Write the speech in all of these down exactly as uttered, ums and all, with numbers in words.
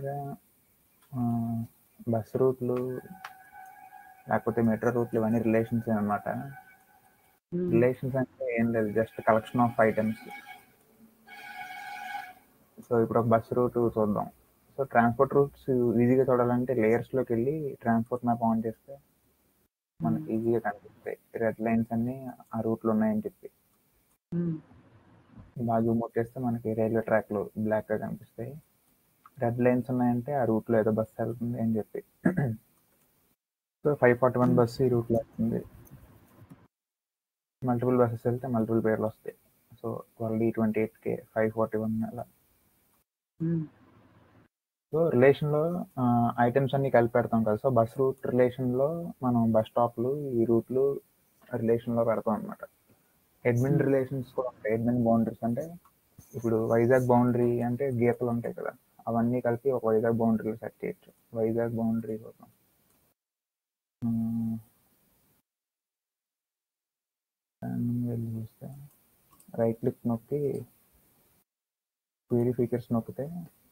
జనరల్‌గా ఆహ్, బస్ రూట్‌లు లేకపోతే మెట్రో రూట్‌లు ఇవన్నీ రిలేషన్సే అనమాట. హ్మ్. రిలేషన్స్ అంటే ఏం లేదు. Just collection of items. So, ఇప్పుడు ఒక బస్ రూట్ చూద్దాం. సో, ట్రాన్స్‌పోర్ట్ రూట్స్ ఈజీగా చూడాలంటే లేయర్స్‌లోకెళ్ళి ట్రాన్స్‌పోర్ట్ మ్యాప్ ఆన్ చేస్తే మనకి హ్మ్. ఈజీగా కనిపిస్తాయి. రెడ్ లైన్స్ అన్నీ ఆ రూట్‌లో ఉన్నాయని చెప్పి. హ్మ్. బాగా జూమ్ అవుట్ చేస్తే మనకి రైల్వే ట్రాక్‌లు బ్లాక్‌గా కనిపిస్తాయి. రెడ్ లైన్స్ ఉన్నాయంటే ఆ రూట్‌లో ఏదో బస్ వెళ్తుంది అని చెప్పి. So, five forty one hmm. Bus ఈ రూట్‌లో వస్తుంది. మల్టిపుల్ బసెస్ వెళ్తే మల్టిపుల్ పేర్లొస్తాయి. So, twelve D twenty eight K, five forty one అలా. హ్మ్. సో, రిలేషన్‌లో ఆహ్, ఐటెమ్స్ అన్నీ కలిపి పెడతాం కదా! సో, బస్ రూట్ రిలేషన్‌లో మనం బస్ స్టాప్‌లు, ఈ రూట్‌లు రిలేషన్‌లో పెడతాం అనమాట. అడ్మిన్ హ్మ్. రిలేషన్స్ కూడా ఉంటాయి. అడ్మిన్ బౌండరీస్ అంటే ఇప్పుడు వైజాగ్ బౌండరీ అంటే గీతలు ఉంటాయి కదా! అవన్నీ కలిపి ఒక వైజాగ్ బౌండరీలో సెట్ చేయొచ్చు. వైజాగ్ బౌండరీ కోసం హ్మ్. స్కానింగ్ వెళ్ళి చూస్తే రైట్ క్లిక్ నొక్కి క్వెరీ ఫీచర్స్ నొక్కితే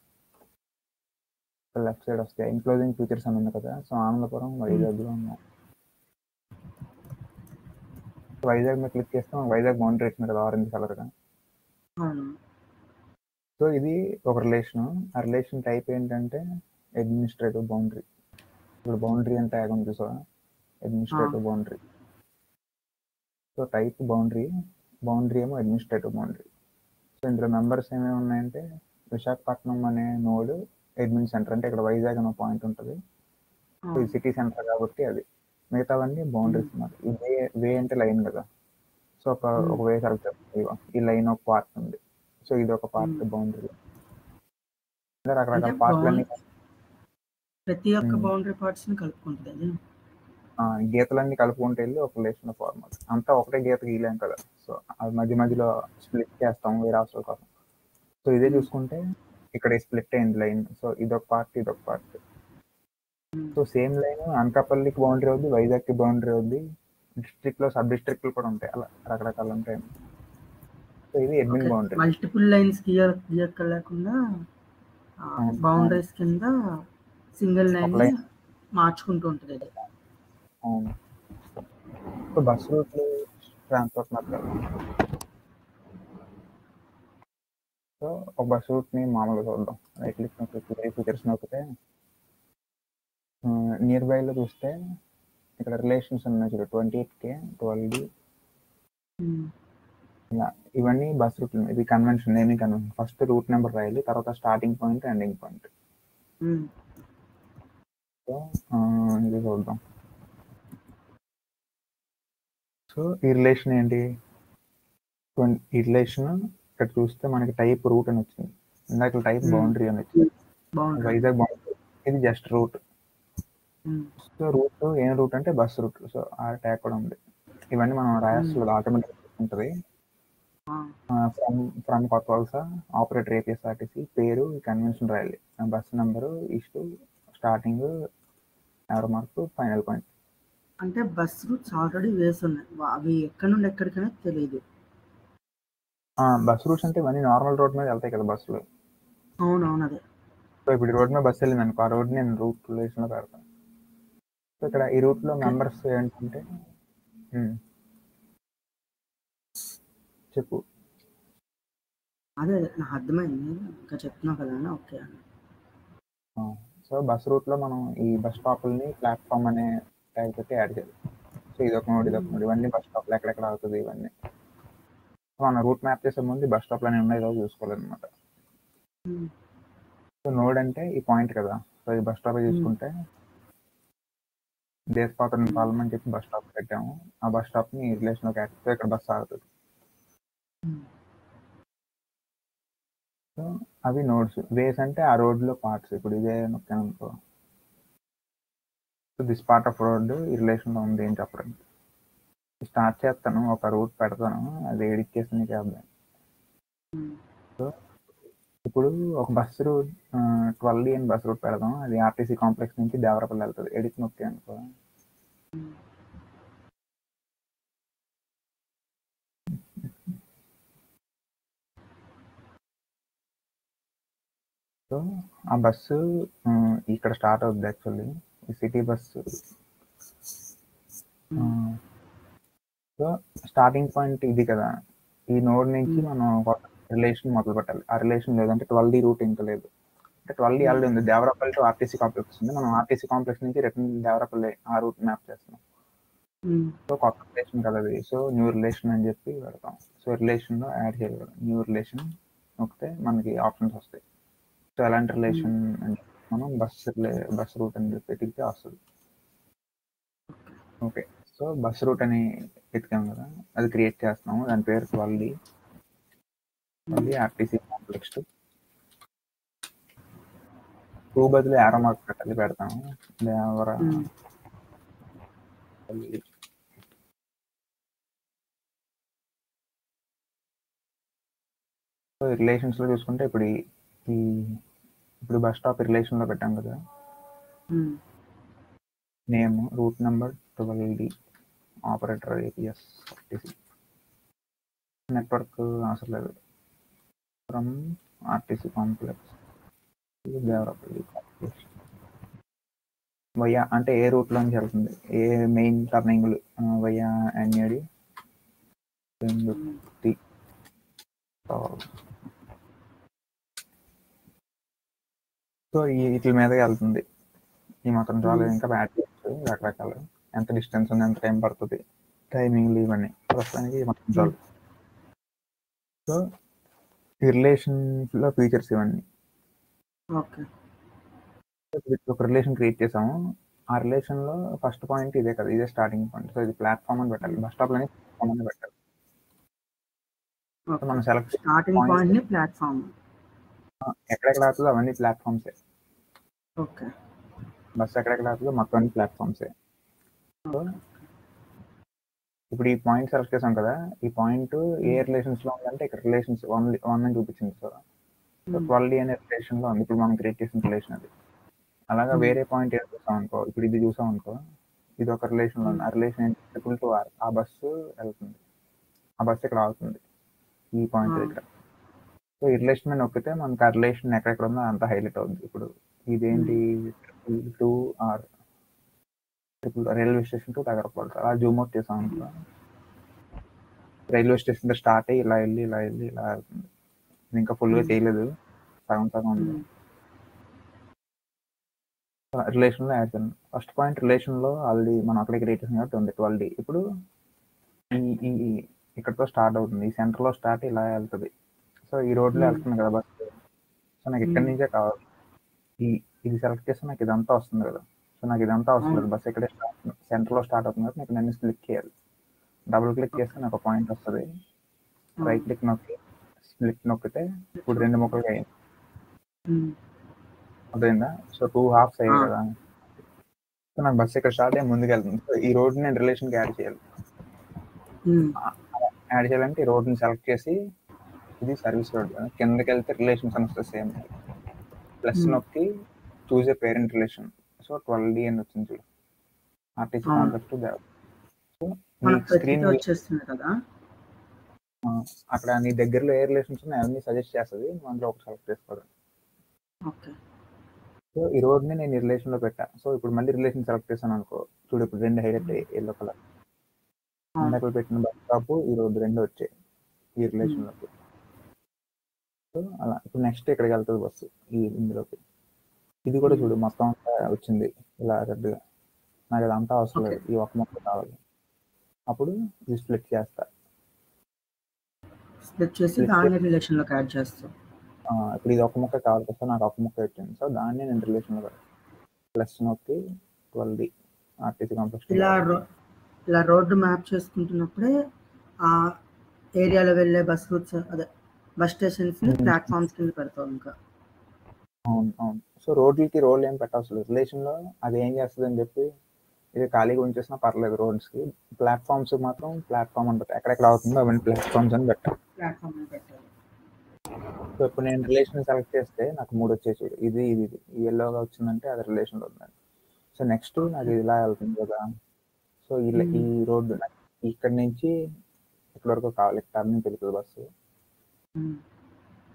లెఫ్ట్ సైడ్ వస్తాయి. ఎన్‌క్లోజింగ్ ఫీచర్స్ అని ఉంది కదా! సో, ఆనందపురం హ్మ్. వైజాగ్‌లో ఉన్నాం. వైజాగ్ మీద క్లిక్ చేస్తే మనకు వైజాగ్ బౌండరీ వచ్చింది కదా! ఆరెంజ్ కలర్‌గా. అవును. సో, ఇది ఒక రిలేషను. ఆ రిలేషన్ టైప్ ఏంటంటే అడ్మినిస్ట్రేటివ్ బౌండరీ. ఇప్పుడు బౌండరీ అని ట్యాగ్ ఉంది చూసావా? ఆ! Administrative boundary. So, type boundary, boundary ఏమో అడ్మినిస్ట్రేటివ్ బౌండరీ. సో, ఇందులో మెంబర్స్ ఏమేమి ఉన్నాయంటే విశాఖపట్నం అనే నోడ్ అడ్మిన్ సెంటర్. అంటే ఇక్కడ వైజాగ్ అనే పాయింట్ ఉంటది. ఆ! సో, ఇది సిటీ సెంటర్ కాబట్టి అది. మిగతావన్నీ హ్మ్. బౌండరీస్ అన్నమాట. ఈ వే వే అంటే లైన్ కదా! సో, ఒక హ్మ్. ఒక వే సెలెక్ట్ చేస్తాం. ఇదిగో ఈ లైన్ ఒక పార్ట్ ఉంది. సో, ఇదొక పార్ట్ హ్మ్. బౌండరీ. అంటే అంటే రకరకాల బౌం పార్ట్‌లన్నీ ప్రతి ఒక్క హ్మ్. బౌండరీ పార్ట్స్‌ని కలుపుకుంటదది. ఆ! గీతలన్నీ కలుపుకుంటూ ఎళ్లి ఒక రిలేషన్‌లో ఫార్మ్ అవుతాయి. అంతా ఒకటే గీత గీయలేం కదా! సో, అది మధ్య హ్మ్. మధ్యలో స్ప్లిట్ చేస్తాం వేరే అవసరాల కోసం. సో, ఇదే హ్మ్. చూసుకుంటే ఇక్కడ స్ప్లిట్ అయింది లైన్. సో, ఇదొక పార్ట్, ఇదొక part. Hmm. So, same line అనకాపల్లికి బౌండరీ అవుద్ది, వైజాగ్‌కి బౌండరీ అవుద్ది. డిస్ట్రిక్ట్‌లో, సబ్ డిస్ట్రిక్ట్‌లు కూడా ఉంటాయి. అలా రకరకాలు ఉంటాయి. సో, ఇది admin okay. Boundary. Multiple lines గీయ గీయక్కర్లేకుండా ఆహ్, అవును. అవును. బౌండరీస్ కింద సింగిల్ ఒక లైన్‌ని లైన్ మార్చుకుంటూ ఉంటదది. అవును. సో, బస్ రూట్‌లు ట్రాన్స్‌పోర్ట్ మెథడ్. సో, ఒక బస్ రూట్‌ని మామూలుగా చూద్దాం. రైట్ క్లిక్ నొక్కి క్వెరీ ఫీచర్స్ నొక్కితే ఆహ్, నియర్ బైలో చూస్తే ఇక్కడ రిలేషన్స్ ఉన్నాయి చూడు twenty eight K, twelve D hmm. ఇలా ఇవన్నీ బస్ రూట్‌లు. ఇది convention naming convention. First route number రాయాలి. తర్వాత starting point, ending point. Hmm. So, ah, ఇది చూద్దాం. సో, ఈ రిలేషన్ ఏంటి? ట్వెన్ ఈ రిలేషన్ ఇక్కడ చూస్తే మనకి టైప్ రూట్ అని వచ్చింది. ఇందాక టైప్ హ్మ్. బౌండరీ అని వచ్చింది. బౌండరీ. వైజాగ్ బౌండరీ. ఇది just route. Hmm. So, route ఏం రూట్ అంటే బస్ రూట్. సో, ఆ ట్యాగ్ కూడా ఉంది. ఇవన్నీ మనం హ్మ్. రాయాల్సిన ఆటోమేటిక్‌గా ఉంటది. ఆ! ఆహ్, from from Kothavalasa operator APSRTC పేరు కన్వెన్షన్ రాయాలి. బస్ నంబరు, ఇష్టు, starting, arrow mark, final point. అంటే బస్ రూట్స్ ఆల్రెడీ వేసున్నాయి. వ అవి ఎక్కడి నుండి ఎక్కడికనేది తెలీదు. ఆ! బస్ రూట్స్ అంటే ఇవన్నీ నార్మల్ రోడ్ మీద ఎళ్తాయి కదా బస్సులు. అవునవును. అదే. సో, ఇప్పుడు ఈ రోడ్ మీద బస్ ఎళ్ళిందనుకో, ఆ రోడ్‌ని నేను రూట్ రిలేషన్‌లో పెడతాను. సో, ఇక్కడ ఈ రూట్‌లో ఓకే. మెంబర్స్ ఏంటంటే హ్మ్. చెప్పు. అదే. అదే. నాకు అర్థమైంది. ఇంకా చెప్తున్నావు కదా అని ఓకే అని. ఆ! సో, బస్ రూట్‌లో మనం ఈ బస్ స్టాపుల్ని ప్లాట్‌ఫార్మ్ అనే ట్యాగ్ పెట్టి యాడ్ చేయాలి. సో, ఇదొక నోడ్, ఇదొక హ్మ్. నోడ్. ఇవన్నీ బస్ స్టాప్‌లు ఎక్కడెక్కడ ఆగుతది ఇవన్నీ. మనం రూట్ మ్యాప్ చేసే ముందు బస్ స్టాప్‌లన్నీ ఉన్నాయో లేవో చూసుకోవాలనమాట. హ్మ్. సో, నోడ్ అంటే ఈ పాయింట్ కదా! సో, ఈ బస్ స్టాపే హ్మ్. చూసుకుంటే దేశపాతరం హ్మ్. పాలెం అని చెప్పి బస్ స్టాప్ పెట్టాము. ఆ బస్ స్టాప్‌ని ఈ రిలేషన్‌లోకి యాడ్ చేస్తే ఇక్కడ బస్ ఆగుతది. హ్మ్. సో, అవి నోడ్స్. వేస్ అంటే ఆ రోడ్‌లో పార్ట్స్. ఇప్పుడు ఇదే నొక్కాననుకో, so, this part of road ఈ రిలేషన్‌లో ఉంది అని చెప్పడానికి. స్టార్ట్ చేస్తాను. ఒక రూట్ పెడతాను. అది ఎడిట్ చేసి నీకు చేద్దాం. హ్మ్. సో, ఇప్పుడు ఒక bus route ah, twelve D అని బస్ రూట్ పెడదాం. అది ఆర్టీసీ కాంప్లెక్స్ నుంచి దేవరపల్లి ఎళ్తది. ఎడిట్ నొక్కాననుకో, హ్మ్. సో ఆ బస్సు ఉమ్, ఇక్కడ స్టార్ట్ అవుద్ది యాక్చువల్లీ ఈ city bus. So starting point ఇది కదా, ఈ నోడ్ నుంచి Hmm. మనం ఒక రిలేషన్ మొదలు పెట్టాలి. ఆ రిలేషన్ లేదంటే ట్వెల్వ్ డి రూట్ ఇంకా లేదు. అంటే ట్వెల్వ్ డి Hmm. ఆల్రెడీ ఉంది, దేవరాపల్లి టు ఆర్టీసీ కాంప్లెక్స్ ఉంది. మనం ఆర్టీసీ కాంప్లెక్స్ నుంచి రిటర్న్ దేవరాపల్లి ఆ రూట్ మ్యాప్ చేస్తున్నాం. Hmm. సో కొత్త రిలేషన్ కదా అది, సో న్యూ రిలేషన్ అని చెప్పి పెడతాం. సో రిలేషన్లో యాడ్ చేయాలి కదా, న్యూ రిలేషన్ నొక్కితే మనకి ఆప్షన్స్ వస్తాయి. సో ఎలాంటి రిలేషన్ అని చెప్పి మనం బస్ బస్ రూట్ అని చెప్పి ఎతికితే వస్తుంది. ఓకే, సో బస్ రూట్ అని ఎతికాం కదా, అది క్రియేట్ చేస్తున్నాము. దాని పేరు ట్వెల్వ్ డి మళ్ళీ ఆర్టీసీ కాంప్లెక్స్ టూ బదులు యారో మార్క్ పెట్టాలి, పెడతాము. దేవరా Hmm. సో రిలేషన్స్ లో చూసుకుంటే ఇప్పుడు ఈ- ఈ ఇప్పుడు బస్ స్టాప్ రిలేషన్ లో పెట్టాం కదా, Hmm. Name route number twelve D operator APS RTC network అవసరం లేదు, from RTC complex Devarapalli complex via అంటే ఏ రూట్ లోంచి వెళ్తుంది, ఏ main turning via NAD so ఈ వీటి మీద వెళ్తుంది. ఈ మాత్రం చాలు, ఇంకా యాడ్ చేయొచ్చు రకరకాలు, ఎంత డిస్టెన్స్ ఉంది, ఎంత టైం పడుతుంది, టైమింగ్ ఇవన్నీ. ప్రస్తుతానికి ఈ మాత్రం చాలు. సో ఈ రిలేషన్ లో ఫీచర్స్ ఇవన్నీ. Okay. ఒక రిలేషన్ క్రియేట్ చేసాము, ఆ రిలేషన్ లో ఫస్ట్ పాయింట్ ఇదే కదా, ఇదే స్టార్టింగ్ పాయింట్. సో ఇది ప్లాట్ఫామ్ అని పెట్టాలి, బస్ స్టాప్ లోనే ప్లాట్ఫామ్ అని పెట్టాలి. So Okay. మనం select Starting point ni platform. ఎక్కడెక్కడ అవుతుందో అవన్నీ ప్లాట్ఫామ్సే. Okay. బస్ ఎక్కడెక్కడ అవుతుందో మొత్తం అన్ని ప్లాట్ఫామ్సే. సో ఇప్పుడు ఈ పాయింట్ సెలెక్ట్ చేసాం కదా, ఈ పాయింట్ ఏ రిలేషన్స్ లో ఉందంటే ఇక్కడ రిలేషన్స్ వన్ వన్ అని చూపించింది. సో సో ట్వెల్వ్ డి అనే రిలేషన్ లో ఉంది ఇప్పుడు మనం క్రియేట్ చేసిన రిలేషన్ అది. అలాగా వేరే పాయింట్ ఏం చూసాం అనుకో, ఇప్పుడు ఇది చూసాం అనుకో, ఇది ఒక రిలేషన్ లో ఉంది. ఆ రిలేషన్ ఏంటి, ట్రిపుల్ టు ఆర్, ఆ బస్సు వెళ్తుంది, ఆ బస్సు ఇక్కడ ఆగుతుంది ఈ పాయింట్ దగ్గర. సో ఈ రిలేషన్ మీద నొక్కితే మనకు ఆ రిలేషన్ ఎక్కడెక్కడ ఉందో అంతా హైలైట్ అవుతుంది. ఇప్పుడు ఇదేంటి, triple two R, triple railway station to దగ్గరపడతారు. అలా జూమ్ అవుట్ చేసాం అనుకో, రైల్వే స్టేషన్ స్టార్ట్ అయ్యి ఇలా వెళ్ళి ఇలా వెళ్ళి ఇలా వెళ్తుంది. ఇది ఇంకా ఫుల్ గా చేయలేదు, సగం సగం ఉంది. రిలేషన్ లో యాడ్ చేయండి. ఫస్ట్ పాయింట్ రిలేషన్ లో ఆల్రెడీ మనం అక్కడే క్రియేట్ చేసాం కాబట్టి ఉంది ట్వెల్వ్ డి. ఇప్పుడు ఈ ఈ ఇక్కడతో స్టార్ట్ అవుతుంది, ఈ సెంటర్ లో స్టార్ట్ ఇలా వెళ్తుంది. సో ఈ రోడ్ లో వెళ్తుంది కదా బస్, సో నాకు ఇక్కడి నుంచే కావాలి. ఈ ఇది సెలెక్ట్ చేస్తే నాకు ఇదంతా వస్తుంది కదా, సో నాకు ఇదంతా అవసరం లేదు, బస్ ఇక్కడే సెంటర్ లో స్టార్ట్ అవుతుంది కాబట్టి నాకు నేను క్లిక్ చేయాలి. డబుల్ క్లిక్ చేస్తే నాకు ఒక పాయింట్ వస్తుంది, రైట్ క్లిక్ నొక్కి స్ప్లిట్ నొక్కితే ఇప్పుడు రెండు ముక్కలుగా అయ్యింది, అర్థమైందా? సో టూ హాఫ్స్ అయ్యాయి కదా. సో నాకు బస్ ఇక్కడ స్టార్ట్ అయ్యి ముందుకు వెళ్తుంది. సో ఈ రోడ్ నేను రిలేషన్కి యాడ్ చేయాలి. యాడ్ చేయాలంటే ఈ రోడ్ని సెలెక్ట్ చేసి, ఇది సర్వీస్ రోడ్, కిందకి వెళ్తే రిలేషన్స్ అని వస్తుంది సేమ్, ప్లస్ నొక్కి choose a parent relation. So twelve D అని వచ్చింది చూడు, ఆర్టీసీ కాంప్లెక్స్ టు దేవ. సో నీ స్క్రీన్ వచ్చేస్తుంది కదా, అక్కడ నీ దగ్గరలో ఏ రిలేషన్స్ ఉన్నాయి అవన్నీ సజెస్ట్ చేస్తుంది, అందులో ఒకటి సెలెక్ట్ చేసుకోవడం. ఓకే. సో ఈ రోడ్ని నేను ఈ రిలేషన్లో పెట్టా. సో ఇప్పుడు మళ్ళీ రిలేషన్ సెలెక్ట్ చేశాను అనుకో, చూడు ఇప్పుడు రెండు హైలైట్ ఎల్లో కలర్, ఇందాక పెట్టిన బస్ స్టాప్ ఈ రోడ్ రెండు వచ్చాయి ఈ రిలేషన్లోకి. సో అలా ఇప్పుడు నెక్స్ట్ ఇక్కడికి వెళ్తుంది బస్సు ఈ ఇందులోకి. ఇది కూడా చూడు మొత్తం వచ్చింది ఇలా రెడ్గా, నాకు ఇదంతా అవసరం లేదు, ఈ ఒక మొక్క కావాలి. అప్పుడు ఇది స్ప్లిట్ చేస్తా, స్ప్లిట్ చేసి దాన్ని రిలేషన్లోకి యాడ్ చేస్తాం. ఇప్పుడు ఇది ఒక ముక్క కావాలి కదా, నాకు ఒక ముక్క వచ్చింది. సో దాన్ని నేను రిలేషన్లో పెడతాను, ప్లస్ నొక్కి ట్వెల్వ్ డి ఆర్టీసీ కాంప్లెక్స్. ఇలా ఇలా రోడ్డు మ్యాప్ చేసుకుంటున్నప్పుడే ఆ ఏరియాలో వెళ్ళే బస్ రూట్స్, అదే బస్ స్టేషన్స్ని ప్లాట్ఫామ్స్ కింద పెడతాం ఇంకా. అవును అవును. సో రోడ్లకి రోడ్లు ఏం పెట్టవసరం లేదు, రిలేషన్లో అది ఏం చేస్తుంది అని చెప్పి ఇది ఖాళీగా ఉంచేసినా పర్లేదు. రోడ్స్కి ప్లాట్ఫామ్స్ మాత్రం ప్లాట్ఫామ్ అని పెట్టాలి, ఎక్కడెక్కడ అవుతుందో అవన్నీ ప్లాట్ఫామ్స్ అని పెట్టాలి. ప్లాట్ఫామ్ అని పెట్టాలి. సో ఇప్పుడు నేను రిలేషన్ సెలెక్ట్ చేస్తే నాకు మూడు వచ్చే చూడు, ఇది ఇది ఇది ఎల్లోగా వచ్చిందంటే అది రిలేషన్లో ఉందండి. సో నెక్స్ట్ నాకు ఇది ఇలా వెళ్తుంది కదా, సో ఇలా ఈ రోడ్డు ఇక్కడ నుంచి ఇక్కడ వరకు కావాలి, టర్నింగ్ వెళ్తుంది బస్సు.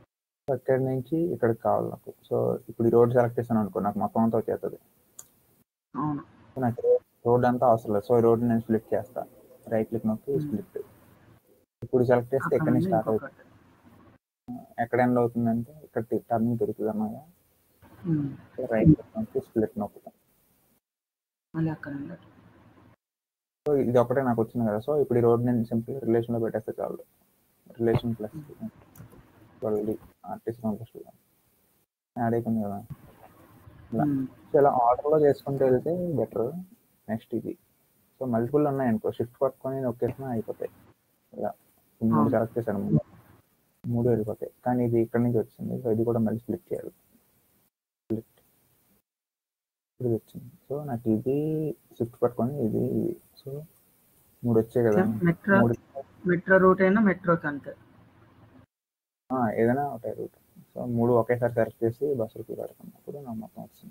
ఇక్కడి నుంచి ఇక్కడికి కావాలి నాకు. సో ఇప్పుడు ఈ రోడ్ సెలెక్ట్ చేశాను అనుకో, నాకు మొత్తం అంతా వచ్చేస్తుంది. అవును. నాకు రోడ్ అంతా అవసరం లేదు. సో ఈ రోడ్ నేను స్ప్లిట్ చేస్తా, రైట్ క్లిక్ నొక్కి స్ప్లిట్. ఇప్పుడు సెలెక్ట్ చేస్తే అక్కడ ఎక్కడి నుంచి నుండి స్టార్ట్ ఇంకొకటి. అవుతుంది, ఎక్కడ ఎండ్ అవుతుందంటే ఇక్కడ టర్నింగ్ దొరుకుతుంది అన్నమాట. ఉమ్. రైట్ క్లిక్ నొక్కి స్ప్లిట్ నొక్కుతాం. మళ్ళీ అక్కడ నుండి అటు. సో ఇది ఒకటే నాకు వచ్చింది కదా. సో ఇప్పుడు ఈ రోడ్ నేను సింపుల్ రిలేషన్లో పెట్టేస్తే చాలు. Relation plus twelve RTC complex add అయిపోయింది కదా. ఇలా ఉమ్. సో ఇలా ఆర్డర్లో చేసుకుంటూ వెళ్తే బెటర్. నెక్స్ట్ ఇది. సో మల్టిపుల్ ఉన్నాయనుకో, షిఫ్ట్ పట్టుకొని నొక్కేసినా అయిపోతాయి. ఇలా మూడు అవును. సెలెక్ట్ చేశాను, మూడు మూడు వెళ్ళిపోతాయి. కానీ ఇది ఇక్కడ నుంచి వచ్చింది, సో ఇది కూడా మళ్ళీ స్ప్లిట్ చేయాలి. స్ప్లిట్ ఇది వచ్చింది. సో నాకు ఇది షిఫ్ట్ పట్టుకొని ఇది ఇది సో మూడు వచ్చాయి కదా. మెట్రో మూడు మెట్రో రూట్ అయినా మెట్రోకి అంతే. ఆ, ఏదైనా ఒకటే రూట్. సో మూడు ఒకేసారి సెలెక్ట్ చేసి బస్సులకి పెడుతున్నప్పుడు నాకు మొత్తం వచ్చింది.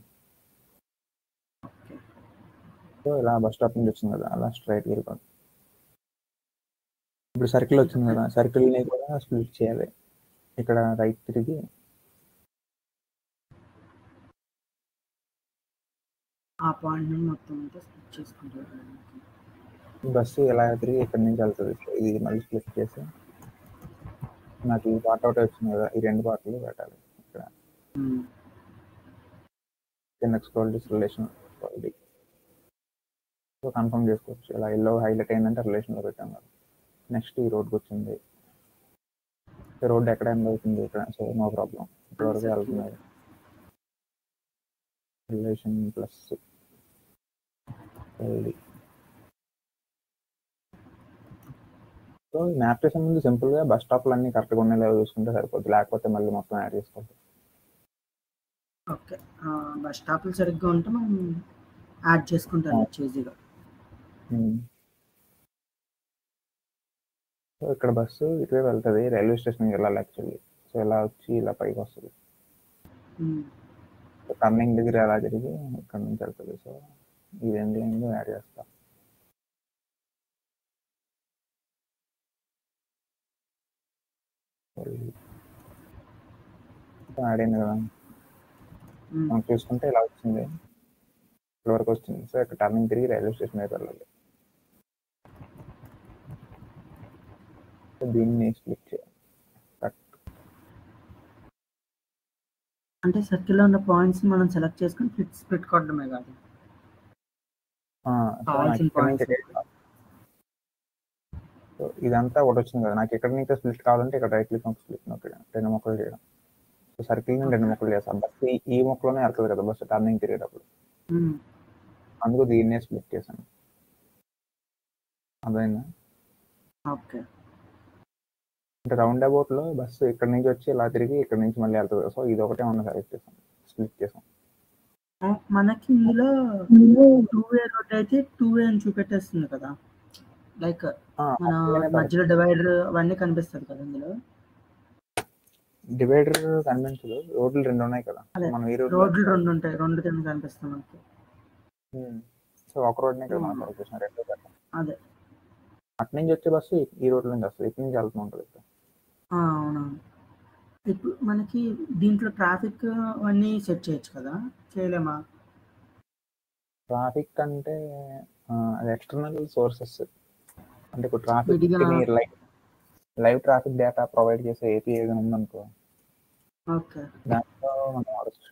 సో ఇలా బస్ స్టాప్ నుంచి వచ్చింది కదా, అలా స్ట్రైట్ వెళ్ళిపోతుంది. ఇప్పుడు సర్కిల్ వచ్చింది కదా, సర్కిల్ని కూడా స్ప్లిట్ చేయాలి. ఇక్కడ రైట్ తిరిగి ఆ పాయింట్ నుండి మొత్తం అంతా స్ప్లిట్ చేసుకుంటారు. బస్సు ఎలా తిరిగి ఇక్కడ నుంచి వెళ్తుంది. సో ఇది మళ్ళీ స్ప్లిట్ చేసి నాకు ఈ పార్ట్ అవుట్ వచ్చింది కదా, ఈ రెండు పార్ట్లు పెట్టాలి. ఇక్కడ ఉమ్. కిందకి స్క్రోల్ చేసి రిలేషన్ సో కన్ఫర్మ్ చేసుకోవచ్చు. ఇలా ఎల్లో హైలైట్ అయిందంటే రిలేషన్లో పెట్టాం కదా. నెక్స్ట్ ఈ రోడ్కి వచ్చింది. రోడ్ ఎక్కడ ఎండ్ అవుతుంది ఇక్కడ, సో నో ప్రాబ్లం, ఇప్పటివరకు వెళ్తుంది. Relation plus LD. So map చేసే ముందు సింపుల్గా బస్ స్టాప్లు అన్నీ కరెక్ట్గా ఉండేలా చూసుకుంటే సరిపోద్ది, లేకపోతే మళ్ళీ మొత్తం యాడ్ చేసుకోవాలి. ఓకే. బస్ స్టాప్లు సరిగ్గా ఉంటే మనం యాడ్ చేసుకుంటాం ఈజీగా. సో ఇక్కడ బస్సు ఇటువే వెళ్తుంది, రైల్వే స్టేషన్కి వెళ్ళాలి యాక్చువల్లీ. సో ఇలా వచ్చి ఇలా పైకి వస్తుంది. టర్నింగ్ దగ్గర ఎలా జరిగి ఇక్కడ నుంచి వెళ్తుంది. సో ఈ రెండు లైన్లు యాడ్ చేస్తా. యాడ్ అయింది కదా, మనం చూసుకుంటే ఇలా వచ్చింది, ఇక్కడ వరకు వచ్చింది. సో ఇక్కడ టర్నింగ్ తిరిగి రైల్వే స్టేషన్ వైపు వెళ్ళాలి. దీన్ని స్ప్లిట్ చేయాలి. అంటే సర్కిల్లో ఉన్న పాయింట్స్ మనం సెలెక్ట్ చేసుకొని స్ప్లిట్ స్ప్లిట్ కొట్టడమే కాదు, సో ఇదంతా ఒకటి వచ్చింది కదా. నాకు ఎక్కడి నుంచి స్ప్లిట్ కావాలంటే ఇక్కడ రైట్ క్లిక్ స్ప్లిట్ నొక్కడం, రెండు మొక్కలు చేయడం. సో సర్కిల్ ని రెండు మొక్కలు చేస్తాం. బస్సు ఈ మొక్కలోనే వెళ్తుంది కదా బస్సు టర్నింగ్ తిరిగేటప్పుడు, అందుకు దీన్నే స్ప్లిట్ చేశాను. అదైనా ఓకే. అంటే రౌండ్ అబౌట్ లో బస్సు ఇక్కడ నుంచి వచ్చి ఇలా తిరిగి ఇక్కడ నుంచి మళ్ళీ వెళ్తుంది. సో ఇది ఒకటే ఉన్న సెలెక్ట్ చేసాం, స్ప్లిట్ చేసాం. మనకి ఇందులో టూ వే రోడ్ అయితే టూ వే అని చూపెట్టేస్తుంది కదా, లైక్ మన మధ్యలో డివైడర్ అవన్నీ కనిపిస్తుంది కదా. ఇందులో డివైడర్ కనిపించదు, రోడ్లు రెండు ఉన్నాయి కదా. మనం ఈ రోడ్లు రెండు ఉంటాయి, రెండు కింద కనిపిస్తుంది మనకి. సో ఒక రోడ్నే కదా మనం సెలెక్ట్ చేసాం, రెండు పెట్టాం. అదే అటు నుంచి వచ్చే బస్సు ఈ రోడ్ నుంచి వస్తుంది, ఇటు నుంచి వెళ్తూ ఉంటుంది. అవునవును. ఇప్పుడు మనకి దీంట్లో ట్రాఫిక్ అవన్నీ సెట్ చేయొచ్చు కదా, చేయలేమా? ట్రాఫిక్ అంటే అది ఎక్స్టర్నల్ సోర్సెస్. అంటే ఇప్పుడు traffic live live traffic data provide చేసే ఏపీ ఏదైనా ఉందనుకో, ఓకే, దాంట్లో మనం వాడచ్చు.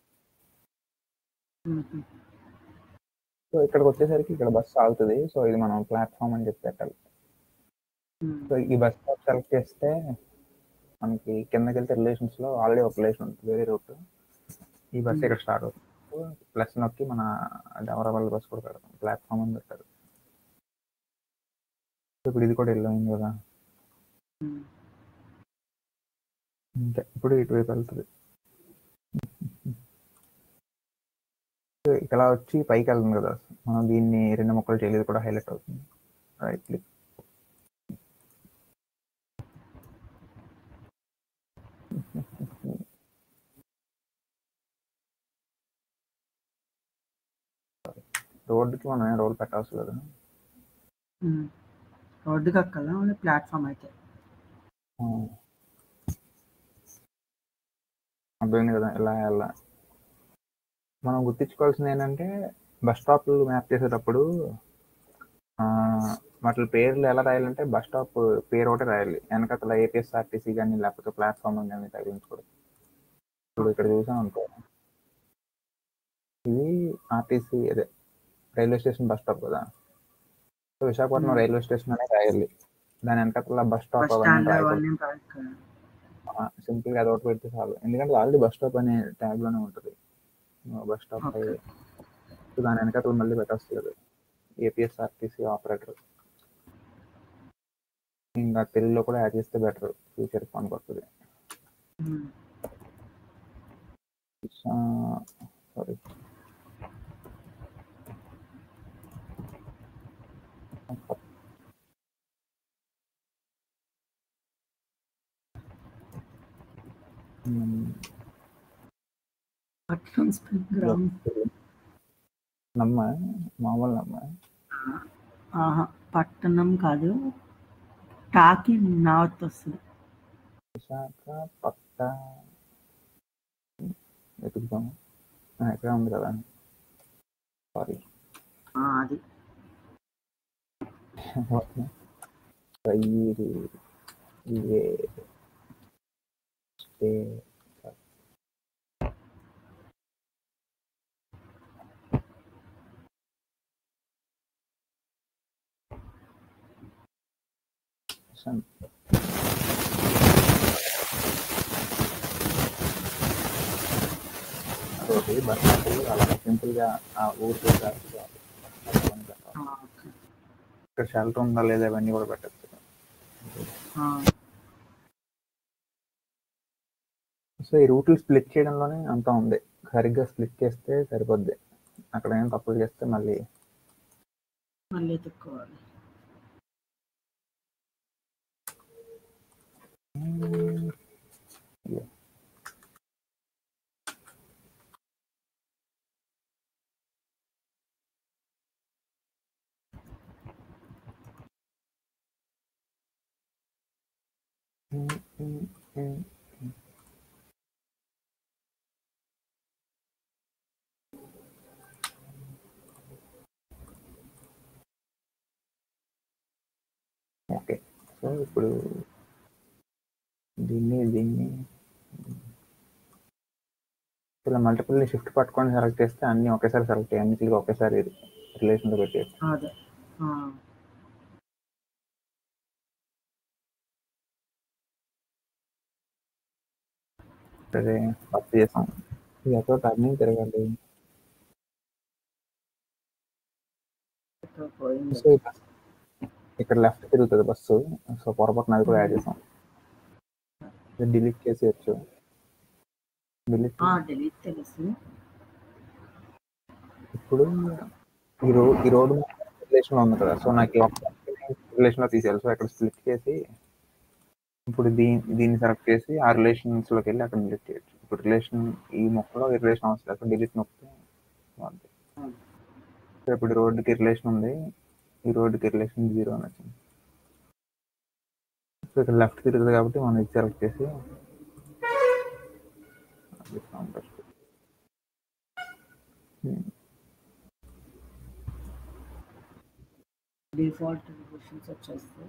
సో ఇక్కడికి వచ్చేసరికి ఇక్కడ బస్సు ఆగుతుంది. సో ఇది మనం ప్లాట్ఫామ్ అని చెప్పి పెట్టాలి. సో ఈ బస్ స్టాప్ సెలెక్ట్ చేస్తే మనకి కిందకి వెళ్తే రిలేషన్స్ లో ఆల్రెడీ ఒక రిలేషన్ ఉంటుంది, వేరే రూట్. ఈ బస్ ఇక్కడ స్టార్ట్ అవుతుంది. ప్లస్ నొక్కి మన డెవరబుల్ బస్ కూడా పెడతాం, ప్లాట్ఫామ్ అని పెట్టారు. ఇప్పుడు ఇది కూడా వెళ్ళింది కదా, ఇంకా ఇప్పుడు ఇటువైపు వెళ్తుంది. ఇలా వచ్చి పైకి వెళ్తుంది కదా, మనం దీన్ని రెండు మొక్కలు చేయలేదు కూడా హైలైట్ అవుతుంది. రైట్ క్లిక్, రోడ్డుకి మనం ఏం రోల్ పెట్టాల్సి లేదు. రోడ్డుకి అక్కల ప్లాట్ఫామ్ అయితే అర్థమైంది కదా ఇలా ఎలా మనం గుర్తించుకోవాల్సింది ఏంటంటే బస్ స్టాప్లు మ్యాప్ చేసేటప్పుడు వాటి పేర్లు ఎలా రాయాలంటే బస్ స్టాప్ పేరు ఒకటి రాయాలి, వెనకతల ఏపీఎస్ఆర్టీసీ కానీ లేకపోతే ప్లాట్ఫామ్ కానీ తగిలించకూడదు. ఇప్పుడు ఇక్కడ చూసాం అనుకో, ఇది ఆర్టీసీ అదే రైల్వే స్టేషన్ బస్ స్టాప్ కదా, సో విశాఖపట్నం రైల్వే స్టేషన్ అనే రాయాలి, దాని వెనకతల బస్ స్టాప్ అవన్నీ రాయకూడదు. సింపుల్గా అది ఒకటి పెడితే చాలు, ఎందుకంటే ఆల్రెడీ బస్ స్టాప్ అనే ట్యాగ్లోనే ఉంటుంది బస్ స్టాప్ హైవే, సో దాని వెనకతల మళ్ళీ పెట్టేస్తుంది ఏపీఎస్ఆర్టీసీ ఆపరేటర్. ఇంకా తెలుగులో కూడా యాడ్ చేస్తే బెటర్, ఫ్యూచర్ పనికి వస్తుంది. సారీ నమ్మ మామూలు నమ్మ పట్టణం కాదు, టాకి నార్త్ వస్తుంది. విశాఖ పట్ట వెతుకుతాము, ఎక్కడ ఉంది కదా, సారీ అది అదొకటి బస్ స్టాప్ అలా సింపుల్గా ఆ ఊరు చూసారు, ఇక్కడ షెల్టర్ ఉందా లేదా ఇవన్నీ కూడా పెట్టచ్చు. సో ఈ రూట్లు స్ప్లిట్ చేయడంలోనే అంతా ఉంది, సరిగ్గా స్ప్లిట్ చేస్తే సరిపోద్ది, అక్కడ ఏం తప్పులు చేస్తే మళ్ళీ మళ్ళీ ఎత్తుక్కోవాలి. ఓకే, సో ఇప్పుడు దీన్ని దీన్ని ఇలా మల్టిపుల్ షిఫ్ట్ పట్టుకొని సెలెక్ట్ చేస్తే అన్ని ఒకేసారి సెలెక్ట్ అయ్యి అన్నిటికీ ఒకేసారి రిలేషన్లో పెట్టేయచ్చు. సరే వర్క్ చేసాం, ఇది ఎక్కడ టర్నింగ్ తిరగాలి. సో ఇక్కడ లెఫ్ట్ తిరుగుతుంది బస్సు, సో పొరపాటున అది కూడా యాడ్ చేసాం, డిలీట్ చేసేయచ్చు. డిలీట్ ఇప్పుడు ఈ రోడ్ ఈ రోడ్డు రిలేషన్లో ఉంది కదా, సో నాకు రిలేషన్లో తీసేయాలి, సో అక్కడ స్ప్లిట్ చేసి ఇప్పుడు దీని దీన్ని సెలెక్ట్ చేసి ఆ రిలేషన్స్లోకి వెళ్ళి అక్కడ డిలీట్ చేయొచ్చు. ఇప్పుడు రిలేషన్ ఈ మొక్కలో ఈ రిలేషన్ అవసరం లేదు, డిలీట్ నొక్కితే బాగుంది. సో ఇప్పుడు రోడ్డుకి రిలేషన్ ఉంది, ఈ రోడ్డుకి రిలేషన్ జీరో అని వచ్చింది. సో ఇక్కడ లెఫ్ట్ తిరుగుతుంది కాబట్టి మనం ఇది సెలెక్ట్ చేసి డిఫాల్ట్ రిలేషన్స్ వచ్చేస్తే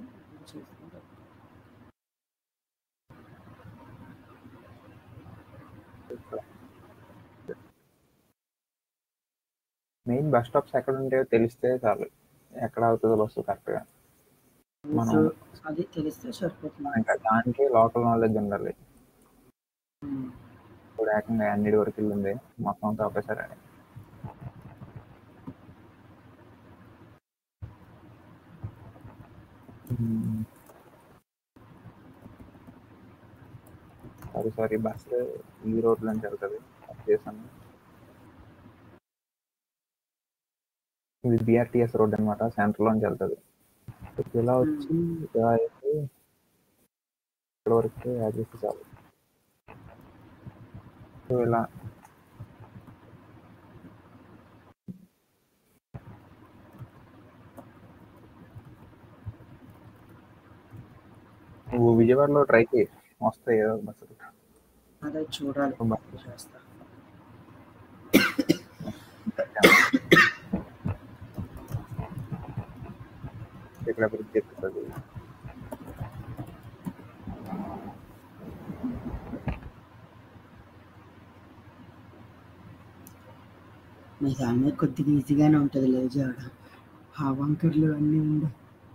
మెయిన్ బస్ స్టాప్స్ ఎక్కడ ఉంటాయో తెలిస్తే చాలు, ఎక్కడ అవుతుందో బస్సు కరెక్ట్గా మనం అది తెలిస్తే సరిపోతుంది. ఇంకా దానికి లోకల్ నాలెడ్జ్ ఉండాలి. ఇప్పుడు ఏకంగా అన్నిటి వరకు వెళ్ళింది మొత్తం అంతా ఒకేసారి. సారీ సారీ బస్ ఈ రోడ్ నుంచి వెళ్తుంది చేసాను, ఇది బిఆర్టీఎస్ రోడ్ అనమాట, సెంటర్ లోంచి వెళ్తుంది. ఇలా వచ్చి ఇలా అయితే ఇక్కడ వరకు యాడ్ చేస్తే చాలు. సో ఇలా నువ్వు విజయవాడలో ట్రై చేయి, వస్తాయి ఏదో బస్సు. అదే చూడాలి బ- చేస్తా. ఇక్కడ బ్రిడ్జ్ చెప్తుంది. మీ దాని కొద్దిగా ఈజీగానే ఉంటుంది లేజాడ ఆ వంకర్లు అన్నీ ఉండే.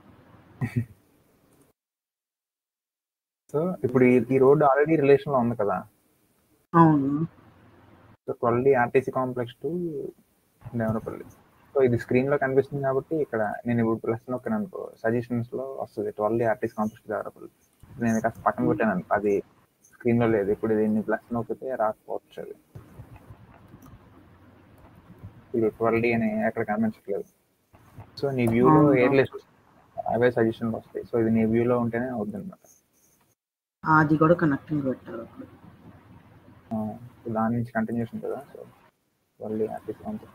సో ఇప్పుడు ఈ ఈ రోడ్డు ఆల్రెడీ రిలేషన్ లో ఉంది కదా. అవును. So twelve D RTC complex to Devarapalli. So ఇది స్క్రీన్ లో కనిపిస్తుంది కాబట్టి ఇక్కడ నేను ఇప్పుడు ప్లస్ నొక్కాను అనుకో, సజెషన్స్ లో వస్తుంది twelve D RTC complex Devarapalli. నేను కాస్త పక్కన పెట్టాను అనుకో, అది స్క్రీన్ లో లేదు. ఇప్పుడు దీన్ని ప్లస్ నొక్కితే రాకపోవచ్చు. అది ఇప్పుడు ట్వెల్వ్ డి అని ఎక్కడ కనిపించట్లేదు. సో నీ వ్యూలో అవును. ఎయిర్లెస్ అవే సజెషన్లు వస్తాయి. సో ఇది నీ వ్యూలో ఉంటేనే అవుతుంది అనమాట. అది కూడా కనెక్టింగ్ పెట్టారు అప్పుడు. దాని నుంచి కంటిన్యూషన్ కదా. So twelve D RTC complex.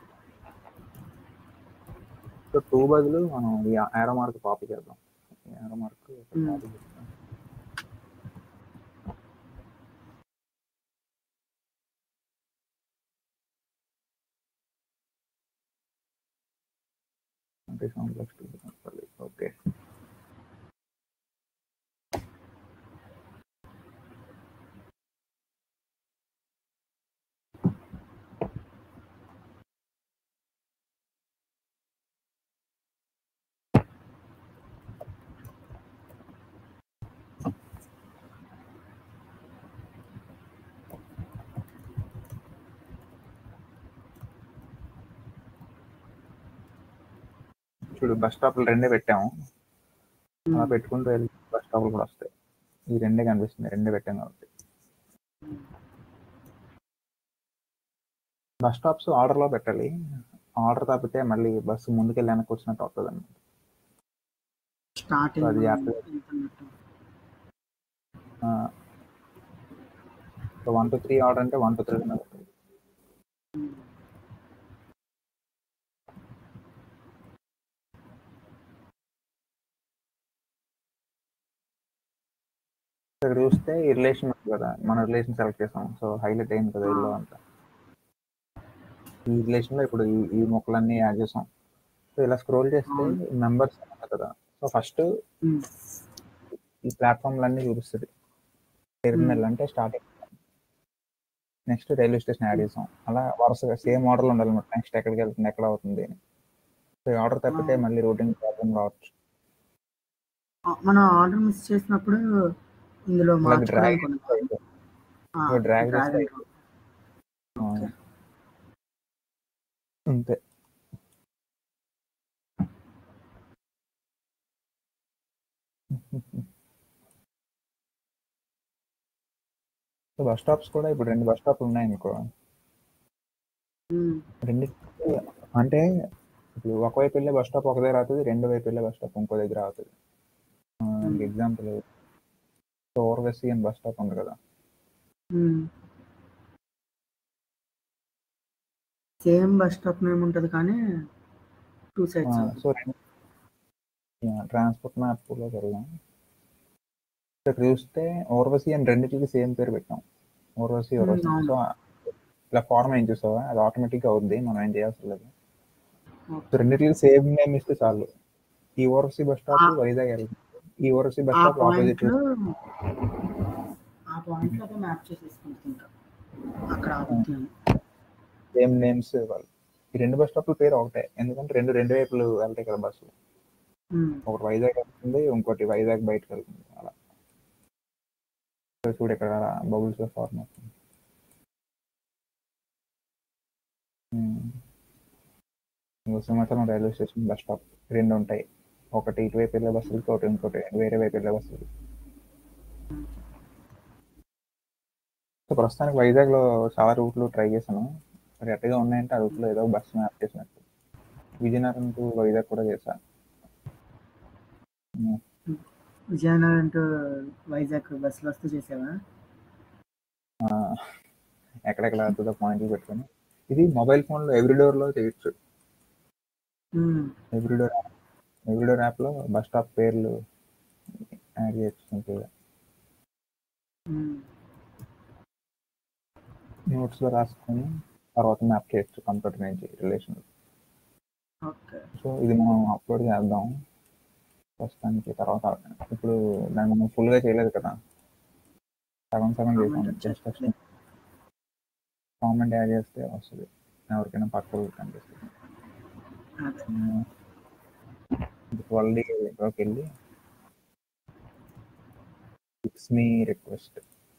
So two బదులు మనం ఈ ఏరో మార్క్ కాపీ చేద్దాం. ఏరో మార్క్ కాపీ చేద్దాం. అంటే కాంప్లెక్స్ ఓకే. చూడు బస్ స్టాప్లు రెండే పెట్టాము. అలా పెట్టుకుంటూ వెళ్ళి బస్ స్టాప్లు కూడా వస్తాయి. ఈ రెండే కనిపిస్తుంది, రెండే పెట్టాం కాబట్టి. బస్ స్టాప్స్ ఆర్డర్ లో పెట్టాలి. ఆర్డర్ తప్పితే మళ్ళీ బస్సు ముందుకెళ్ళి వెనక్కి వచ్చినట్టు అవుతుంది అన్నమాట. స్టార్టింగ్ అది వన్ టు త్రీ ఆర్డర్ అంటే వన్ టు త్రీ ఇక్కడ చూస్తే ఈ రిలేషన్ కదా, మన రిలేషన్ సెలెక్ట్ చేసాం. సో హైలైట్ అయింది కదా ఇల్లు అంతా. ఈ రిలేషన్ లో ఇప్పుడు ఈ ఈ మొక్కలన్నీ యాడ్ చేసాం. సో ఇలా స్క్రోల్ చేస్తే మెంబర్స్ కదా. సో ఫస్ట్ ఈ ప్లాట్ఫామ్లన్నీ చూపిస్తుంది. టెర్మినల్ అంటే starting, next railway station add చేసాం. అలా వరుసగా సేమ్ ఆర్డర్లో ఉండాలి. నెక్స్ట్ ఎక్కడికి వెళ్తుంది, ఎక్కడ అవుతుంది అని. సో ఈ ఆర్డర్ తప్పితే మళ్ళీ రూటింగ్ ప్రాబ్లం రావచ్చు. మనం ఆర్డర్ మిస్ చేసినప్పుడు ఇందులో డ్రాగ్ డ్రాగ్ అంతే. సో బస్ స్టాప్స్ కూడా ఇప్పుడు రెండు బస్ స్టాప్లు ఉన్నాయి అనుకో. రెండు అంటే ఇప్పుడు ఒకవైపు వెళ్ళే బస్ స్టాప్ ఒక దగ్గర అవుతుంది, రెండు వైపు వెళ్ళే బస్ స్టాప్ ఇంకో దగ్గర అవుతుంది. ఎగ్జాంపుల్ ఓర్వెసి అని బస్ స్టాప్ ఉంది కదా. సేమ్ బస్ స్టాప్ నేమ్ ఉంటుంది కానీ two sides. So transport map లో వెళ్దాం. ఇక్కడ చూస్తే ఓర్వసి అని రెండింటికి సేమ్ పేరు పెట్టాం. ఓర్వసి ఓర్వసి. సో ఇలా ఫార్మ్ ఏం చూసావా, అది ఆటోమేటిక్గా అవుద్ది, మనం ఏం చేయాల్సి లేదు. సో రెండింటికి సేమ్ నేమ్ ఇస్తే చాలు. ఈ ఓర్వసి బస్ స్టాప్ వైజాగ్ వెళ్తుంది, ఈ Urvasi bus stop opposite. Same names వాళ్ళు. ఈ రెండు బస్ స్టాప్ల పేరు ఒకటే, ఎందుకంటే రెండు రెండు వైపులు వెళ్తాయి కదా బస్సులు. ఒకటి వైజాగ్ వెళ్తుంది, ఇంకోటి వైజాగ్ బయటకు వెళ్తుంది. అలా చూడు ఇక్కడ బబుల్స్ లో ఫార్మ్ అవుతుంది. Simhachalam railway station bus stop రెండు ఉంటాయి. ఒకటి ఇటువైపు వెళ్ళే బస్సులకి, ఒకటి ఇంకోటి వేరే వైపు వెళ్ళే బస్సులు. సో ప్రస్తుతానికి వైజాగ్ లో చాలా రూట్లు ట్రై చేశాను. మరి ఎట్టగా ఉన్నాయంటే ఆ రూట్లో ఏదో బస్సు మ్యాప్ చేసినట్టు. విజయనగరం టు వైజాగ్ కూడా చేశాను. విజయనగరం టు వైజాగ్ బస్సులు వస్తూ చేసావా? ఎక్కడెక్కడ అవుతుందో పాయింట్లు పెట్టుకొని. ఇది మొబైల్ ఫోన్ లో ఎవ్రీడోర్ లో చేయొచ్చు. ఎవ్రీడోర్ ఎవ్రీడోర్ యాప్ లో బస్ స్టాప్ పేర్లు యాడ్ చేయొచ్చు సింపుల్గా. నోట్స్లో రాసుకొని తర్వాత మ్యాప్ చేయొచ్చు కంప్యూటర్ నుంచి రిలేషన్. ఓకే. సో ఇది మనం అప్లోడ్ చేద్దాం ప్రస్తుతానికి. తర్వాత ఇప్పుడు దాన్ని మనం ఫుల్గా చేయలేదు కదా, సగం సగం చేసాం. కామెంట్ జస్ట్ వచ్చేస్తుంది. కామెంట్ యాడ్ చేస్తే వస్తుంది, ఎవరికైనా పక్కన కనిపిస్తుంది. అదే ట్వెల్వ్ డేలోకి వెళ్ళి ఫిక్స్ మీ రిక్వెస్ట్.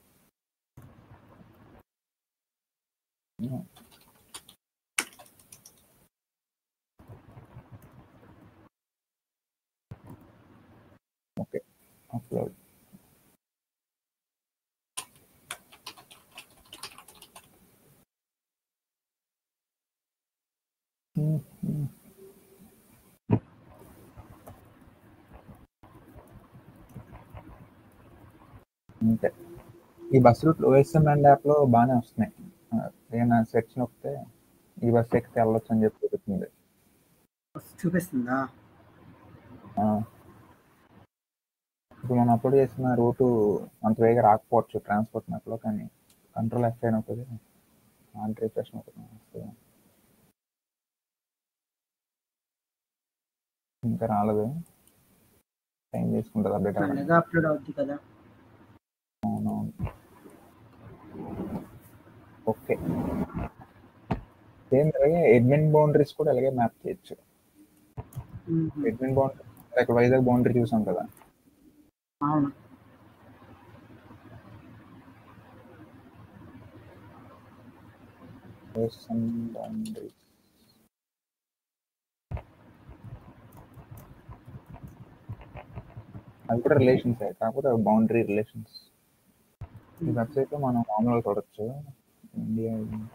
Okay, upload. అంతే. ఈ బస్ రూట్ ఓఎస్ఎం అండ్ యాప్లో బాగానే వస్తున్నాయి. ఏదైనా సెర్చ్ నొక్కితే ఈ బస్ ఎక్కితే వెళ్ళొచ్చు అని చెప్పి చూపిస్తుంది. చూపిస్తుందా? ఇప్పుడు మనం అప్లోడ్ చేసిన రూటు అంత వేగా రాకపోవచ్చు ట్రాన్స్పోర్ట్ మ్యాప్లో, కానీ కంట్రోల్ ఎఫ్ అయినప్పుడు ఆంటీ రిఫ్రెష్ వస్తుంది. ఇంకా రాలేదు, టైం తీసుకుంటుంది అప్డేట్ అవ్వడానికి. అప్లోడ్ అవుద్ది కదా. అవునవును. ఓకే, సేమ్ అలాగే అడ్మిన్ బౌండరీస్ కూడా అలాగే మ్యాప్ చేయొచ్చు. అడ్మిన్ బౌండరీ ఇక్కడ వైజాగ్ బౌండరీ చూసాం కదా. అవును. బౌండరీ అది కూడా రిలేషన్స్, కాకపోతే బౌండరీ రిలేషన్స్. ఈ వెబ్సైట్ లో మనం మామూలుగా చూడొచ్చు. ఇండియా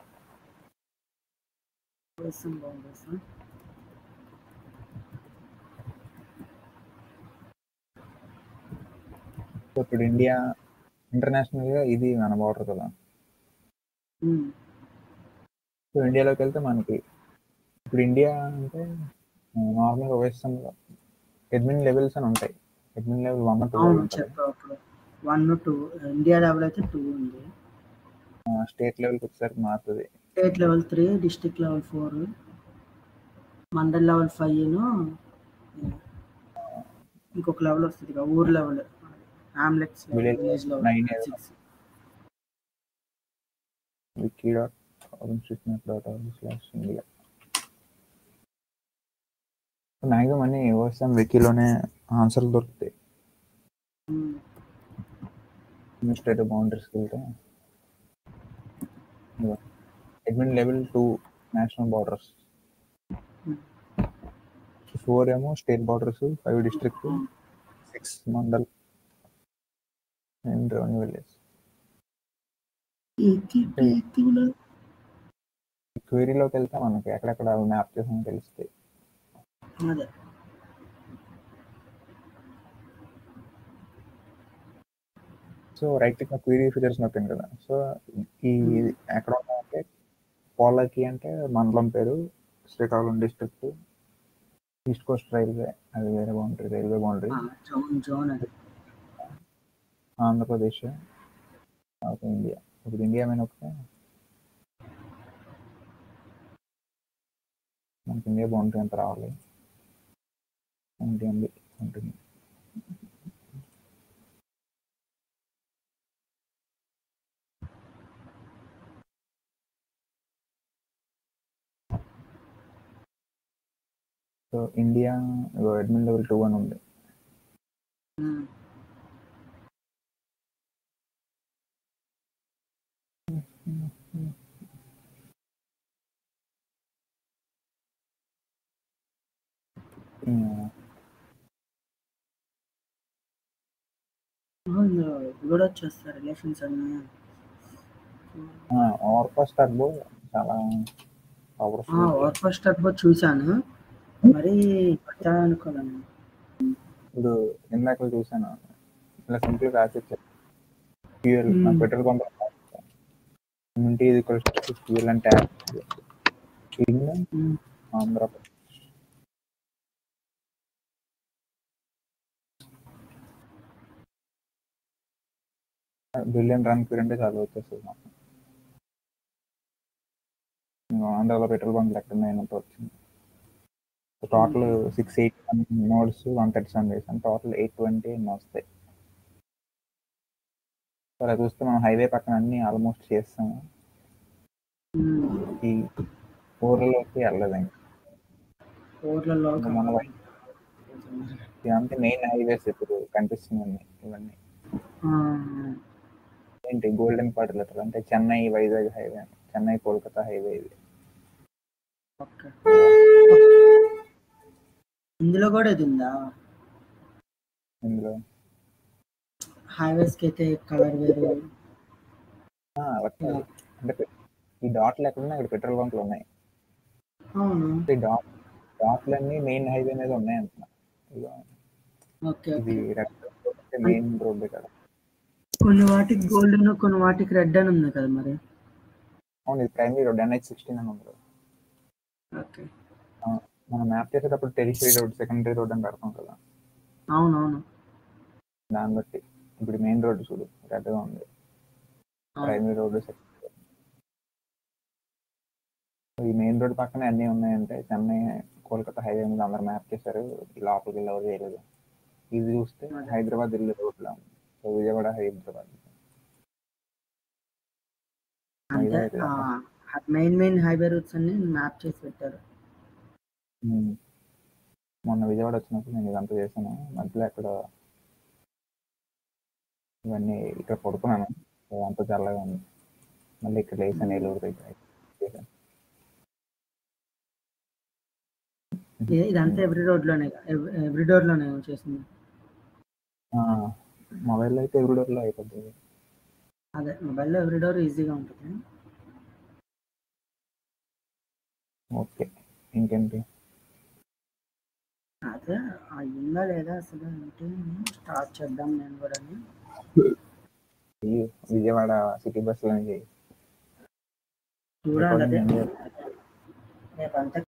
ఇప్పుడు ఇండియా ఇంటర్నేషనల్ గా ఇది మన బార్డర్ కదా. సో ఇండియాలోకి వెళ్తే మనకి ఇప్పుడు ఇండియా అంటే నార్మల్ ఓఎస్ఎంలో అడ్మిన్ లెవెల్స్ అని ఉంటాయి. అడ్మిన్ లెవెల్ వన్ టూ ఉంటుంది. వన్ టూ ఇండియా లెవెల్ అయితే టూ ఉంది. స్టేట్ లెవెల్కి వచ్చేసరికి మారుతుంది. State level three, district level four, mandal level five, ఇంకొక లెవెల్ వస్తుంది కదా ఊర్ level, hamlets level, village level six. wiki dot openstreetmap dot org slash india. Maximum అన్ని ఓఎస్ఎం వికీలోనే ఆన్సర్లు దొరుకుతాయి. అడ్మినిస్ట్రేటివ్ బౌండరీస్కి వెళ్తే admin level two national borders, four ఏమో state borders, five district, six mandal and revenue village. క్వరీలోకి వెళ్తే మనకి ఎక్కడెక్కడ మ్యాప్ చేసామో తెలుస్తాయి. So right click query features నొక్కాను కదా. సో ఈ ఎక్కడ ఉన్నాయంటే పోలాకి అంటే మండలం పేరు, Srikakulam district, East Coast railway అది వేరే boundary, railway boundary, Andhra Pradesh, India. ఇప్పుడు ఇండియా మీద ఒకటే మనకి ఇండియా బౌండరీ ఎంత రావాలి ఉంటుంది ఉంటుంది. So India admin level two అని ఉంది. కూడా వచ్చేస్తారు రిలేషన్స్ అన్నీ. ఓవర్పాస్ టర్బో చాలా పవర్ఫుల్. ఓవర్పాస్ టర్బో చూశాను, మరి అనుకోలేను. ఇప్పుడు ఇందాక చూసాను, ఇలా సింపుల్ గా ఫ్యూయల్ నా పెట్రోల్ పంప్ కమ్యూనిటీ ఇది fuel and tap Andhra Pradesh. Billion run query అంటే చాలా వచ్చేస్తుంది. ఆంధ్రాలో పెట్రోల్ బంక్ ఎక్కడ ఉన్నాయన్నట్టు వచ్చింది. Total six eight nodes one thirty seven వేసాను, టోటల్ ఎయిట్ ట్వంటీ ఎన్ని వస్తాయి. అలా చూస్తే మనం హైవే పక్కన అన్ని ఆల్మోస్ట్ చేస్తాము. ఈ ఊర్లలోకి వెళ్ళలేదు ఇంకా. ఊర్లలో ఇంకా మన వైపు ఇదంతా మెయిన్ హైవేస్ ఇప్పుడు కనిపిస్తున్నాయి ఇవన్నీ. ఏంటి గోల్డెన్ క్వాడ్రిలేటరల్ అంటే చెన్నై వైజాగ్ హైవే, చెన్నై కోల్కతా హైవే ఇది. ఇందులో కూడా ఇది ఉందా? ఇందులో హైవేస్ కి అయితే కలర్ వేరు. అంటే ఈ డాట్లు ఎక్కడున్నా ఇక్కడ పెట్రోల్ బంక్లు ఉన్నాయి. అవును, ఈ డాట్ డాట్లన్నీ మెయిన్ హైవే మీద ఉన్నాయి అంటున్నా. ఇది రెడ్ మెయిన్ రోడ్ కదా. కొన్ని వాటికి గోల్డెన్, కొన్ని వాటికి రెడ్ అని ఉంది కదా మరి. అవును, ఇది ప్రైమరీ రోడ్ ఎన్హెచ్ సిక్స్టీన్ అని ఉంది. ఓకే, మనం మ్యాప్ చేసేటప్పుడు టెరిషరీ రోడ్, సెకండరీ రోడ్ అని పెడతాం కదా. అవునవును, దాన్ని బట్టి ఇప్పుడు మెయిన్ రోడ్ చూడు రెడ్గా ఉంది, ప్రైమరీ రోడ్ సెకండరీ. ఈ మెయిన్ రోడ్ పక్కనే అన్నీ ఉన్నాయంటే చెన్నై కోల్కతా హైవే మీద అందరు మ్యాప్ చేశారు. ఈ లోపలికి వెళ్ళి ఎవరు చేయలేదు. ఇది చూస్తే హైదరాబాద్ వెళ్ళే రోడ్లో ఉంది, సో విజయవాడ హైదరాబాద్. అంటే మెయిన్ మెయిన్ హైవే రూట్స్ అన్ని మ్యాప్ చేసి పెట్టారు. మొన్న విజయవాడ వచ్చినప్పుడు నేను ఇదంతా చేశాను. మధ్యలో అక్కడ ఇవన్నీ ఇక్కడ పడుకున్నాను, అంత చల్లగా ఉంది. మళ్ళీ ఇక్కడ లేసాను ఏలూరు దగ్గర. ఇదంతా ఎవ్రీ రోడ్ లోనే ఎవ్రీ డోర్ లోనే చేసింది. మొబైల్ అయితే ఎవ్రీ డోర్ లో అయిపోతుంది. అదే మొబైల్లో ఎవ్రీ డోర్ ఈజీగా ఉంటుంది. ఓకే, ఇంకేంటి? అదే అయిందా లేదా అసలు ఏంటి స్టార్ట్ చేద్దాం నేను కూడా. విజయవాడ సిటీ బస్సులో చూడాలి. అదే రేపు అంతా